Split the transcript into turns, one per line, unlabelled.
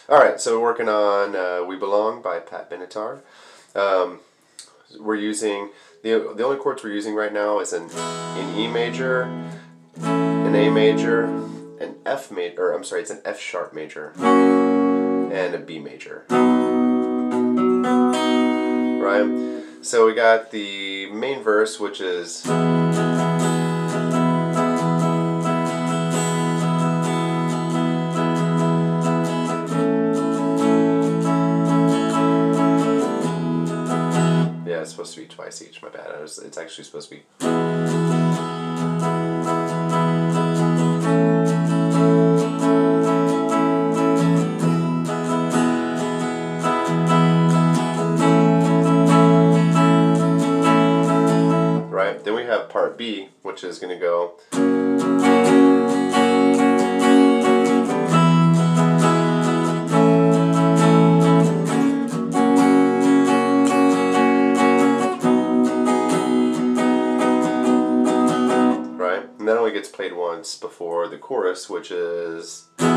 All right, so we're working on "We Belong" by Pat Benatar. Um, we're using the only chords we're using right now is in E major, an A major, an F major. Or I'm sorry, it's an F sharp major and a B major. Right. So we got the main verse, which is. Yeah, it's supposed to be twice each. My bad. It's actually supposed to be. Right. Then we have part B, which is going to go. And that only gets played once before the chorus, which is.